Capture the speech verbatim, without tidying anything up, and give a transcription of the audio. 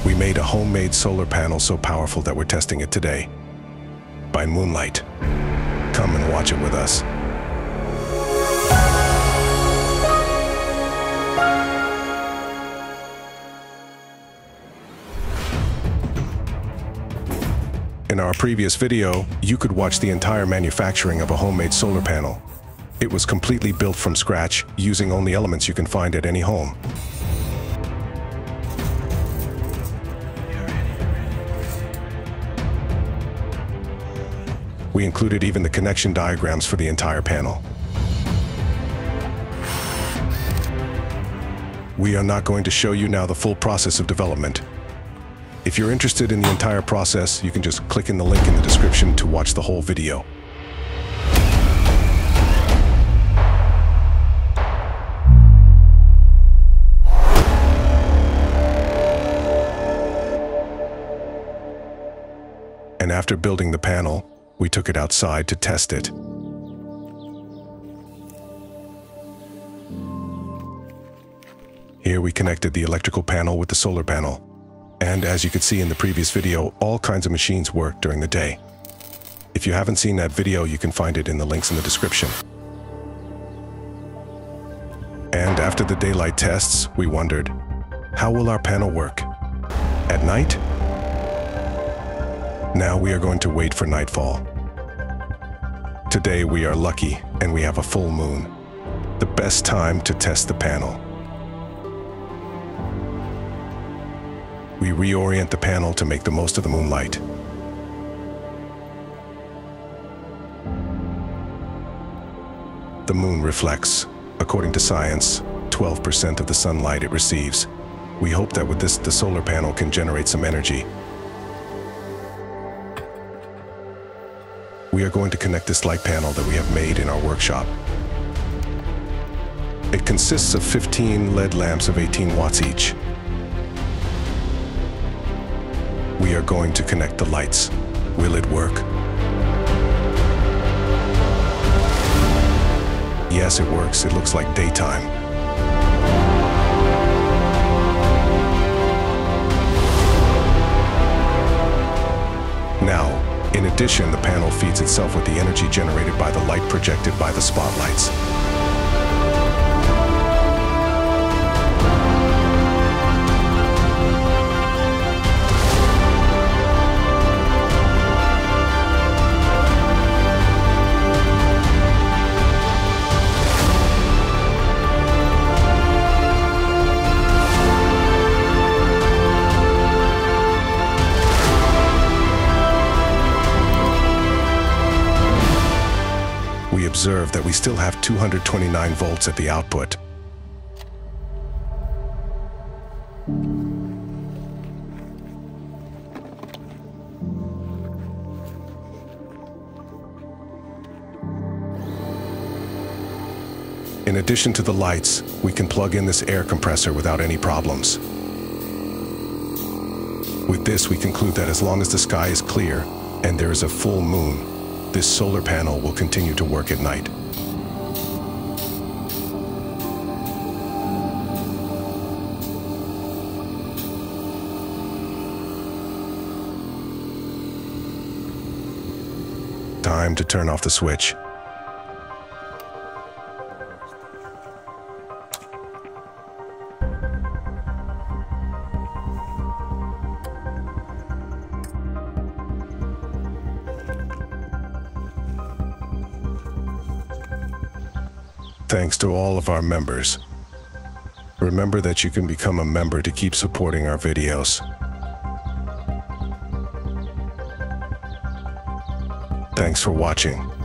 We made a homemade solar panel so powerful that we're testing it today. By Moonlight. Come and watch it with us. In our previous video, you could watch the entire manufacturing of a homemade solar panel. It was completely built from scratch, using only elements you can find at any home. We included even the connection diagrams for the entire panel. We are not going to show you now the full process of development. If you're interested in the entire process, you can just click in the link in the description to watch the whole video. And after building the panel, we took it outside to test it. Here we connected the electrical panel with the solar panel. And as you could see in the previous video, all kinds of machines work during the day. If you haven't seen that video, you can find it in the links in the description. And after the daylight tests, we wondered, how will our panel work? At night? Now we are going to wait for nightfall. Today we are lucky and we have a full moon. The best time to test the panel. We reorient the panel to make the most of the moonlight. The moon reflects, according to science, twelve percent of the sunlight it receives. We hope that with this, the solar panel can generate some energy. We are going to connect this light panel that we have made in our workshop. It consists of fifteen L E D lamps of eighteen watts each. We are going to connect the lights. Will it work? Yes, it works. It looks like daytime. Now, in addition, the panel feeds itself with the energy generated by the light projected by the spotlights. We observe that we still have two hundred twenty-nine volts at the output. In addition to the lights, we can plug in this air compressor without any problems. With this, we conclude that as long as the sky is clear and there is a full moon, this solar panel will continue to work at night. Time to turn off the switch. Thanks to all of our members. Remember that you can become a member to keep supporting our videos. Thanks for watching.